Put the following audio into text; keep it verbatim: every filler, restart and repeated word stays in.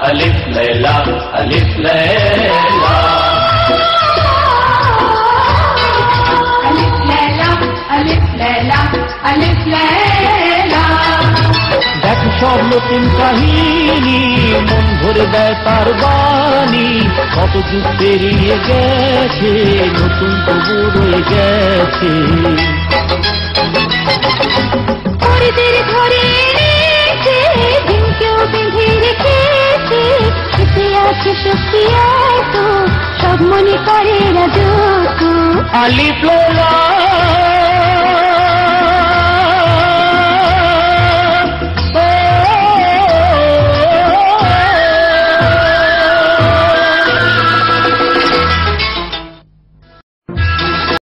अलिफ लैला अलिफ लैला अलिफ लैला अलिफ लैला अलिफ लैला। দেখ সব নতুন কাহিনী মন ভরে দেয় তার বাণী কত যুগ পেরিয়ে গেছে নতুন তবু রয়ে গেছে পরিদের ধরে এনেছে দিনকেও বেঁধে রেখেছে এতে আছে শক্তি এত সব মনে করে রাজত্ব আলিফ লাইলা